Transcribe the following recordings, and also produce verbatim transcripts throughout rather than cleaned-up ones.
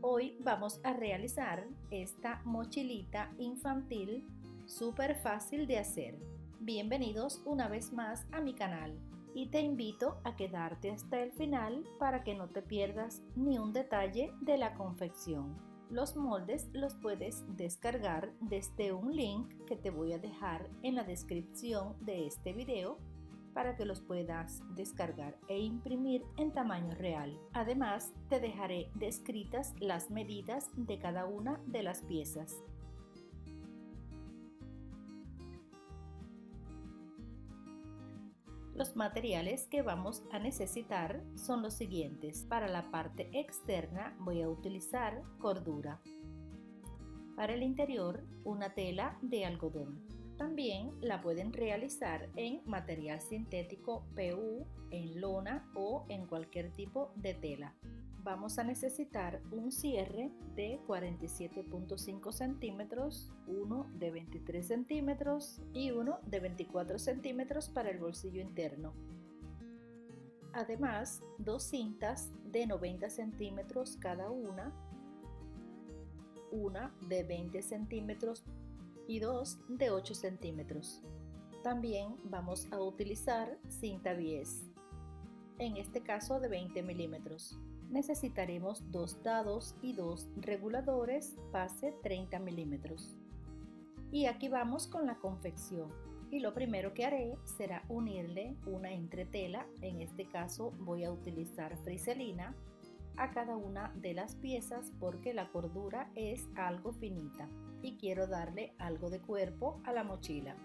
Hoy vamos a realizar esta mochilita infantil súper fácil de hacer. Bienvenidos una vez más a mi canal y te invito a quedarte hasta el final para que no te pierdas ni un detalle de la confección. Los moldes los puedes descargar desde un link que te voy a dejar en la descripción de este video para que los puedas descargar e imprimir en tamaño real. Además, te dejaré descritas las medidas de cada una de las piezas. Los materiales que vamos a necesitar son los siguientes. Para la parte externa voy a utilizar cordura. Para el interior, una tela de algodón. También la pueden realizar en material sintético P U, en lona o en cualquier tipo de tela. Vamos a necesitar un cierre de cuarenta y siete punto cinco centímetros, uno de veintitrés centímetros y uno de veinticuatro centímetros para el bolsillo interno. Además, dos cintas de noventa centímetros cada una, una de veinte centímetros y dos de ocho centímetros. También vamos a utilizar cinta bies, en este caso de veinte milímetros. Necesitaremos dos dados y dos reguladores base treinta milímetros. Y aquí vamos con la confección. Y lo primero que haré será unirle una entretela, en este caso voy a utilizar friselina, a cada una de las piezas porque la cordura es algo finita y quiero darle algo de cuerpo a la mochila.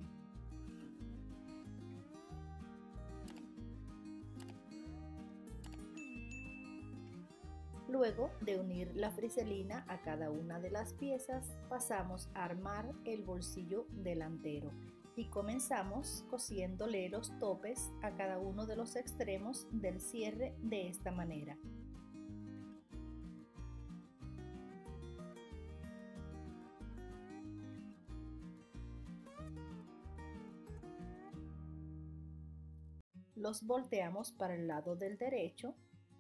Luego de unir la friselina a cada una de las piezas, pasamos a armar el bolsillo delantero y comenzamos cosiéndole los topes a cada uno de los extremos del cierre de esta manera. Los volteamos para el lado del derecho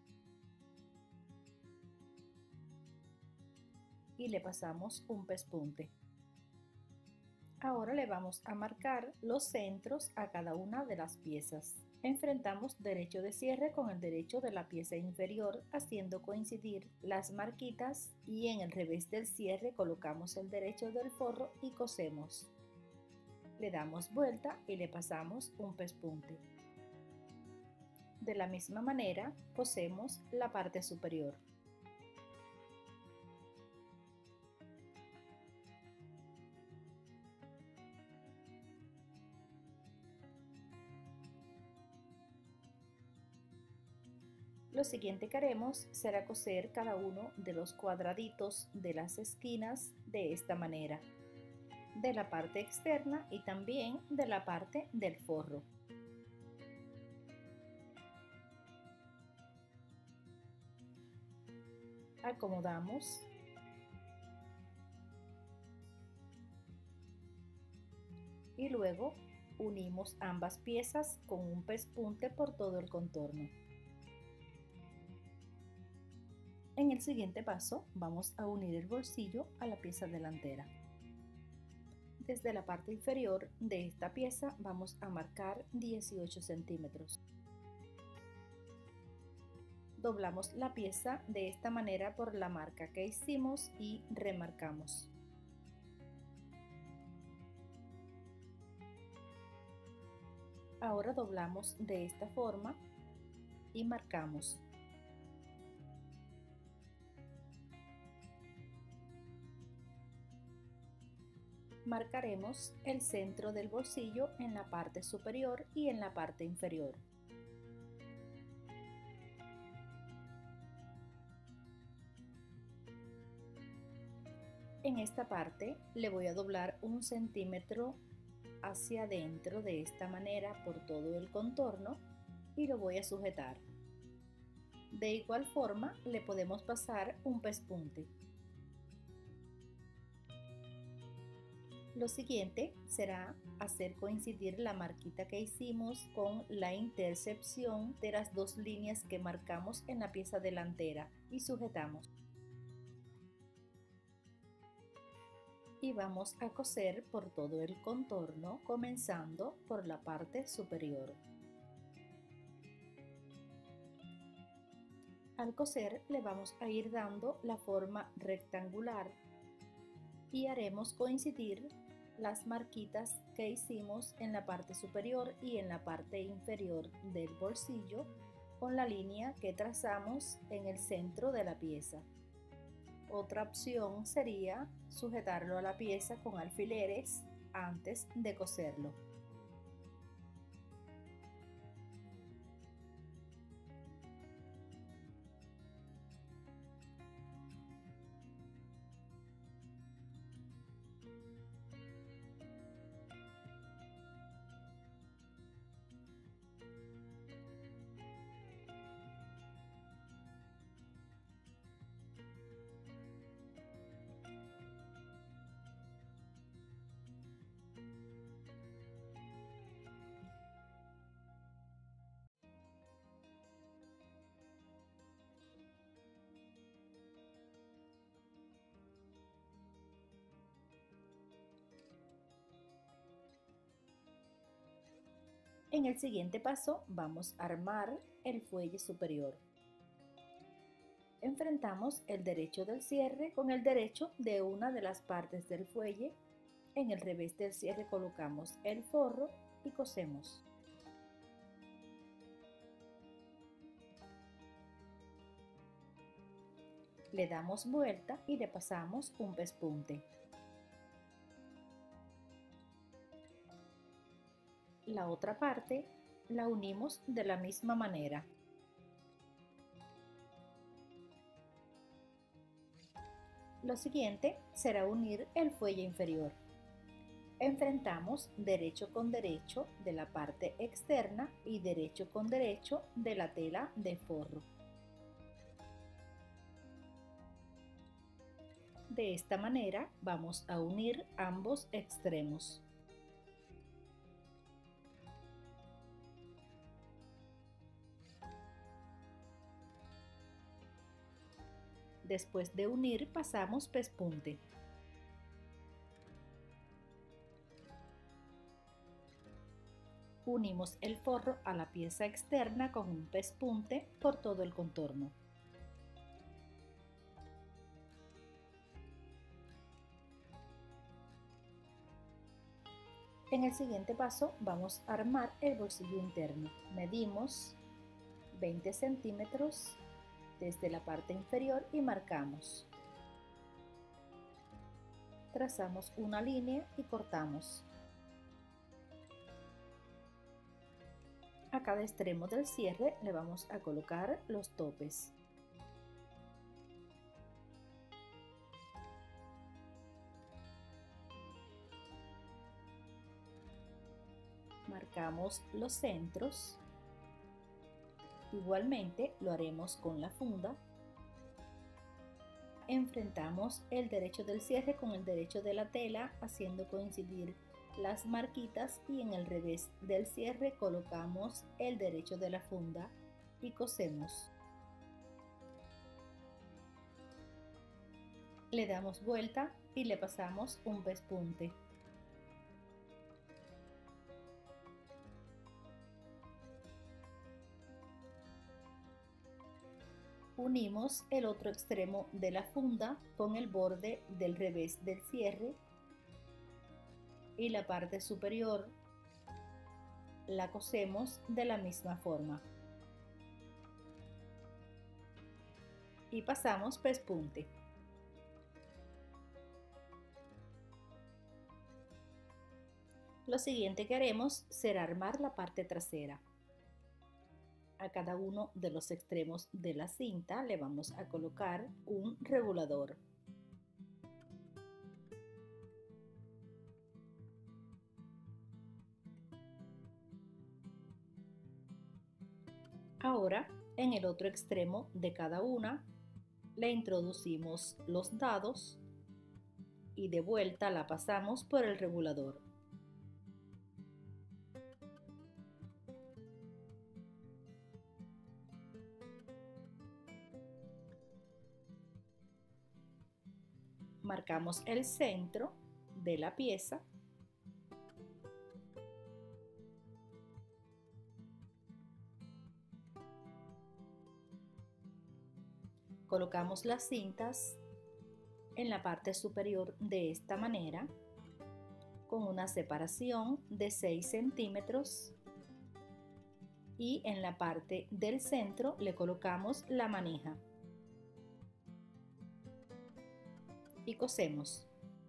y le pasamos un pespunte. Ahora le vamos a marcar los centros a cada una de las piezas. Enfrentamos derecho de cierre con el derecho de la pieza inferior haciendo coincidir las marquitas y en el revés del cierre colocamos el derecho del forro y cosemos. Le damos vuelta y le pasamos un pespunte. De la misma manera, cosemos la parte superior. Lo siguiente que haremos será coser cada uno de los cuadraditos de las esquinas de esta manera, de la parte externa y también de la parte del forro. Acomodamos y luego unimos ambas piezas con un pespunte por todo el contorno. En el siguiente paso vamos a unir el bolsillo a la pieza delantera. Desde la parte inferior de esta pieza vamos a marcar dieciocho centímetros. Doblamos la pieza de esta manera por la marca que hicimos y remarcamos. Ahora doblamos de esta forma y marcamos. Marcaremos el centro del bolsillo en la parte superior y en la parte inferior. En esta parte le voy a doblar un centímetro hacia adentro de esta manera por todo el contorno y lo voy a sujetar. De igual forma le podemos pasar un pespunte. Lo siguiente será hacer coincidir la marquita que hicimos con la intercepción de las dos líneas que marcamos en la pieza delantera y sujetamos. y vamos a coser por todo el contorno, comenzando por la parte superior. Al coser le vamos a ir dando la forma rectangular y haremos coincidir las marquitas que hicimos en la parte superior y en la parte inferior del bolsillo con la línea que trazamos en el centro de la pieza. Otra opción sería sujetarlo a la pieza con alfileres antes de coserlo. En el siguiente paso vamos a armar el fuelle superior. Enfrentamos el derecho del cierre con el derecho de una de las partes del fuelle. En el revés del cierre colocamos el forro y cosemos. Le damos vuelta y le pasamos un pespunte. La otra parte la unimos de la misma manera. Lo siguiente será unir el fuelle inferior. Enfrentamos derecho con derecho de la parte externa y derecho con derecho de la tela de forro. De esta manera vamos a unir ambos extremos. Después de unir pasamos pespunte. Unimos el forro a la pieza externa con un pespunte por todo el contorno. En el siguiente paso vamos a armar el bolsillo interno. Medimos veinte centímetros desde la parte inferior y marcamos. Trazamos una línea y cortamos. A cada extremo del cierre le vamos a colocar los topes. Marcamos los centros. Igualmente lo haremos con la funda. Enfrentamos el derecho del cierre con el derecho de la tela, haciendo coincidir las marquitas, y en el revés del cierre colocamos el derecho de la funda y cosemos. Le damos vuelta y le pasamos un pespunte. Unimos el otro extremo de la funda con el borde del revés del cierre y la parte superior la cosemos de la misma forma y pasamos pespunte. Lo siguiente que haremos será armar la parte trasera. A cada uno de los extremos de la cinta le vamos a colocar un regulador. Ahora, en el otro extremo de cada una, le introducimos los dados y de vuelta la pasamos por el regulador. Marcamos el centro de la pieza. Colocamos las cintas en la parte superior de esta manera, con una separación de seis centímetros, y en la parte del centro le colocamos la manija y cosemos.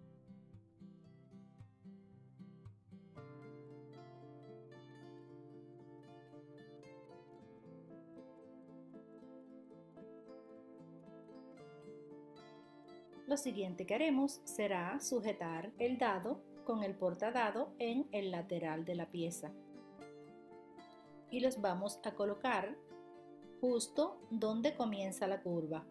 Lo siguiente que haremos será sujetar el dado con el portadado en el lateral de la pieza y los vamos a colocar justo donde comienza la curva.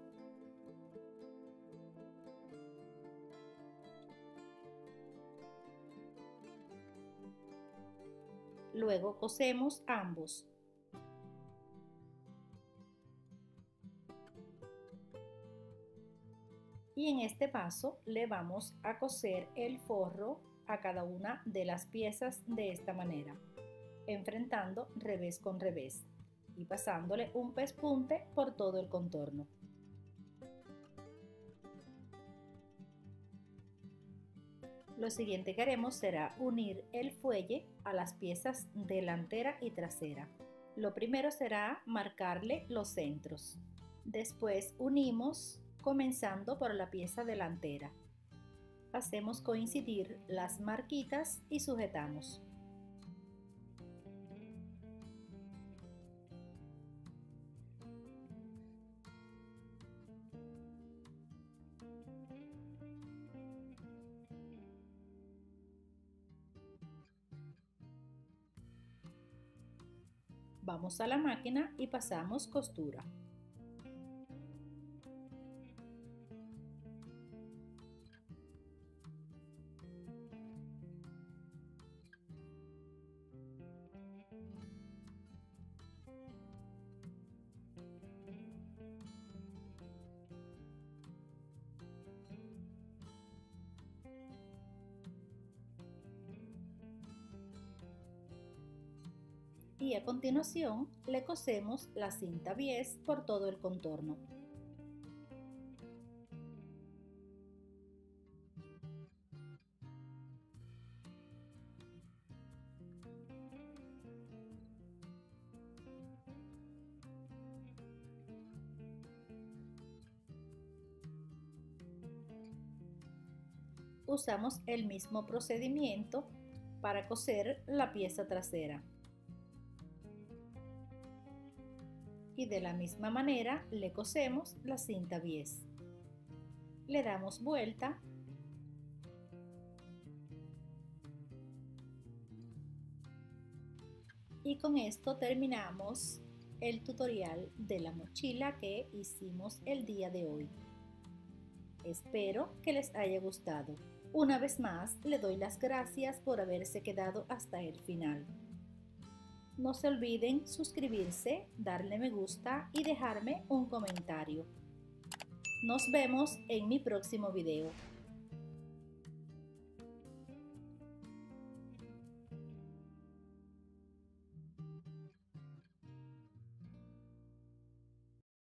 Luego cosemos ambos. Y en este paso le vamos a coser el forro a cada una de las piezas de esta manera, enfrentando revés con revés y pasándole un pespunte por todo el contorno. Lo siguiente que haremos será unir el fuelle a las piezas delantera y trasera. Lo primero será marcarle los centros. Después unimos comenzando por la pieza delantera. Hacemos coincidir las marquitas y sujetamos. Vamos a la máquina y pasamos costura. Y a continuación le cosemos la cinta bies por todo el contorno. Usamos el mismo procedimiento para coser la pieza trasera. Y de la misma manera le cosemos la cinta bies. Le damos vuelta y con esto terminamos el tutorial de la mochila que hicimos el día de hoy. Espero que les haya gustado. Una vez más le doy las gracias por haberse quedado hasta el final. No se olviden suscribirse, darle me gusta y dejarme un comentario. Nos vemos en mi próximo video.